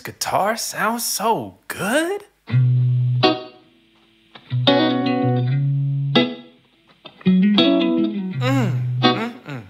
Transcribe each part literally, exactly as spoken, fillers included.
guitar sounds so good. Mm, mm, mm.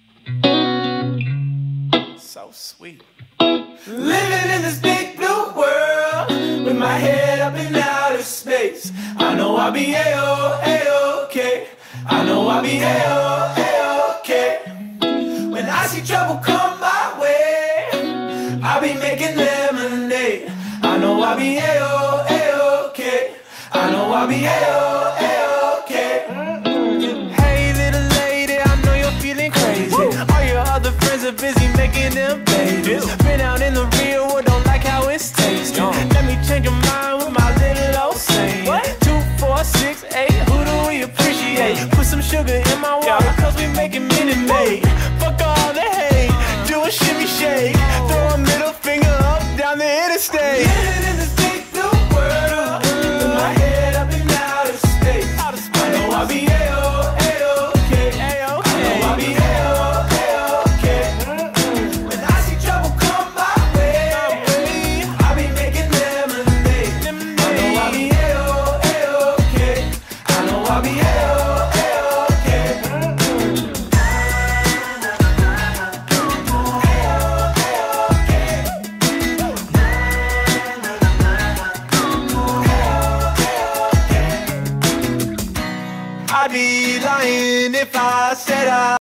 So sweet. Living in this big blue world with my head up in outer space. I know I'll be A-O, A-OK. I know I'll be A-O, A-OK. When I see trouble come my way, I'll be making lemonade. I know I'll be A-O, A-OK. I know I'll be A-O, A-OK. Hey little lady, I know you're feeling crazy. Woo! All your other friends are busy making them babies. Been out in the real world, don't like how it's tasting. Let me change your mind with my little old saying. What? Two, four, six, eight, who do we appreciate? Put some sugar in my water, cause we making Minute Maid. Fuck all the hate, do a shimmy shake. Throw a middle finger up down the interstate. Living in this big blue world with my head up in outer space. I know I'll be A-O, A-OK. I know I'll be A-O, A-OK. When I see trouble come my way, I'll be making lemonade. I know I'll be A-O, A-OK. I know I'll be A-O, A-OK. I'd be lying if I said I